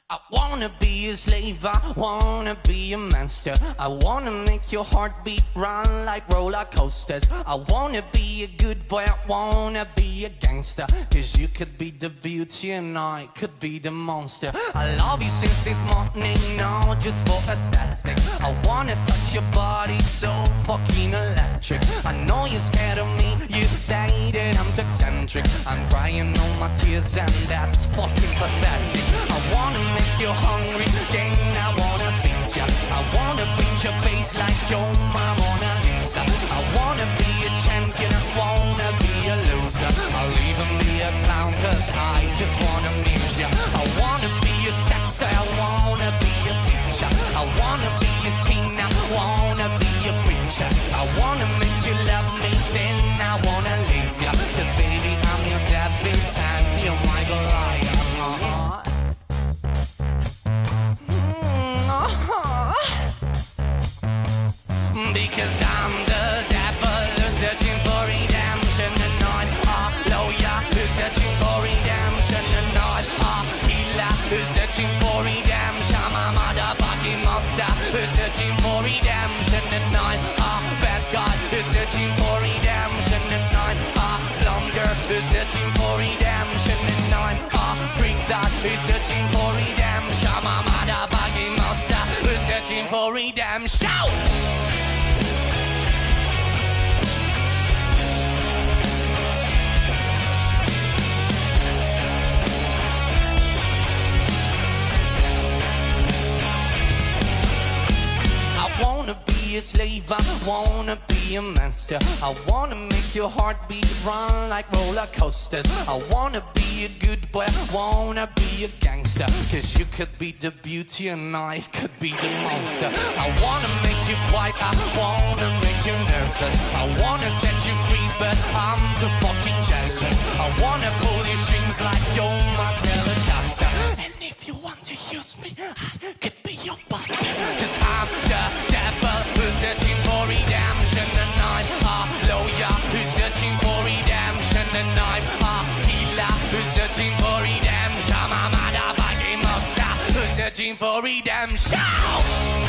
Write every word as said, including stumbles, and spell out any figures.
I wanna be a slave, I wanna be a monster. I wanna make your heartbeat run like roller coasters. I wanna be a good boy, I wanna be a gangster. Cause you could be the beauty and I could be the monster. I love you since this morning, no, just for aesthetic. I wanna touch your body so fucking electric. I know you're scared of me, you say that I'm too eccentric. I'm crying all my tears and that's fucking pathetic. I wanna make you hungry, then I wanna beat ya. I wanna beat your face like you're my Mona Lisa. I wanna be a champion, I wanna be a loser. I'll even be a clown cause I just wanna amuse ya. I wanna be a sex star, I wanna be a teacher. I wanna be a singer, I wanna be a preacher. I wanna make you love me, then I wanna leave ya. Cause baby I'm your David and you're my Goliath. uh-huh. Because I'm the devil who's searching for redemption, and I'm a lawyer who's searching for redemption, and I'm a healer who's searching for redemption. I'm a motherfucking monster who's searching for redemption, and I'm a bad guy who's searching for redemption, and I'm a blunder who's searching for redemption, and I'm a freak that who's searching for redemption. I'm a motherfucking monster who's searching for redemption. I wanna be a slave, I wanna be a master. I wanna make your heartbeat run like roller coasters. I wanna be a good boy, I wanna be a gangster. Cause you could be the beauty and I could be the monster. I wanna make you quiet, I wanna make you nervous. I wanna set you free but I'm the fucking jealous. I wanna pull your strings like you're my Telecaster. And if you want to use me, I could be your butler. Cause I'm the devil who's searching for redemption, and I'm a lawyer who's searching for redemption, and I'm a healer who's searching for redemption. I'm a motherfucking monster who's searching for redemption.